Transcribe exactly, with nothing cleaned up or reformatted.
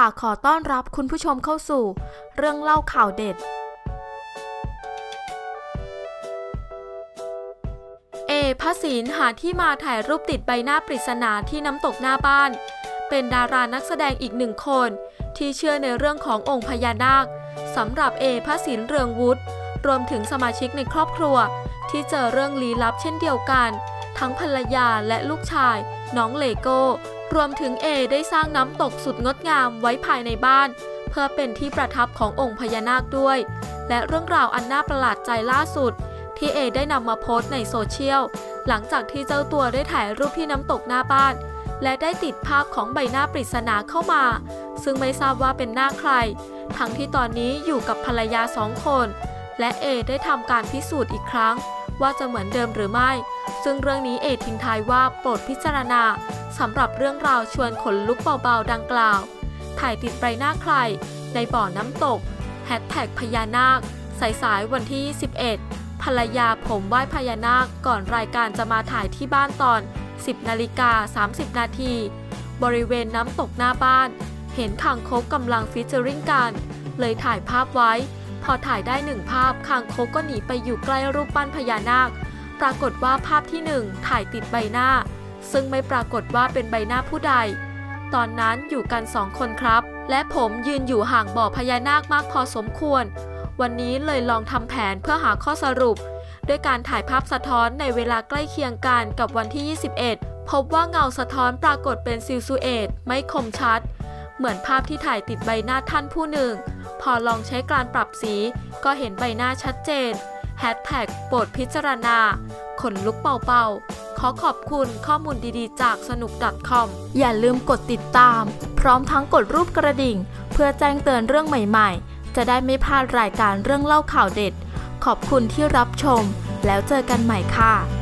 ขอต้อนรับคุณผู้ชมเข้าสู่เรื่องเล่าข่าวเด็ดเอพระศิลป์หาที่มาถ่ายรูปติดใบหน้าปริศนาที่น้ำตกหน้าบ้านเป็นดารานักแสดงอีกหนึ่งคนที่เชื่อในเรื่องขององค์พญานาคสำหรับเอพระศิลป์เรืองวุฒิรวมถึงสมาชิกในครอบครัวที่เจอเรื่องลี้ลับเช่นเดียวกันทั้งภรรยาและลูกชายน้องเลโก้รวมถึงเอได้สร้างน้ำตกสุดงดงามไว้ภายในบ้านเพื่อเป็นที่ประทับขององค์พญานาคด้วยและเรื่องราวอันน่าประหลาดใจล่าสุดที่เอได้นำมาโพสต์ในโซเชียลหลังจากที่เจ้าตัวได้ถ่ายรูปที่น้ำตกหน้าบ้านและได้ติดภาพของใบหน้าปริศนาเข้ามาซึ่งไม่ทราบว่าเป็นหน้าใครทั้งที่ตอนนี้อยู่กับภรรยาสองคนและเอได้ทำการพิสูจน์อีกครั้งว่าจะเหมือนเดิมหรือไม่ซึ่งเรื่องนี้เอทิ้งท้ายว่าโปรดพิจารณาสำหรับเรื่องราวชวนขนลุกเบาๆดังกล่าวถ่ายติดใบหน้าใครในบ่อน้ำตกแฮชแท็กพญานาคสายสายวันที่ยี่สิบเอ็ดภรรยาผมไหว้พญานาคก่อนรายการจะมาถ่ายที่บ้านตอนสิบนาฬิกาสามสิบนาทีบริเวณน้ำตกหน้าบ้านเห็นคางคกกำลังฟีเจอริ่งกันเลยถ่ายภาพไว้พอถ่ายได้หนึ่งภาพคางคกก็หนีไปอยู่ใกล้รูปปั้นพญานาคปรากฏว่าภาพที่หนึ่งถ่ายติดใบหน้าซึ่งไม่ปรากฏว่าเป็นใบหน้าผู้ใดตอนนั้นอยู่กันสองคนครับและผมยืนอยู่ห่างบ่อพญานาคมากพอสมควรวันนี้เลยลองทำแผนเพื่อหาข้อสรุปด้วยการถ่ายภาพสะท้อนในเวลาใกล้เคียงกันกับวันที่ยี่สิบเอ็ดพบว่าเงาสะท้อนปรากฏเป็นซิลซูเอตไม่คมชัดเหมือนภาพที่ถ่ายติดใบหน้าท่านผู้หนึ่งพอลองใช้การปรับสีก็เห็นใบหน้าชัดเจนแฮชแท็กโปรดพิจารณาขนลุกเบาๆขอขอบคุณข้อมูลดีๆจากสนุก .com อย่าลืมกดติดตามพร้อมทั้งกดรูปกระดิ่งเพื่อแจ้งเตือนเรื่องใหม่ๆจะได้ไม่พลาดรายการเรื่องเล่าข่าวเด็ดขอบคุณที่รับชมแล้วเจอกันใหม่ค่ะ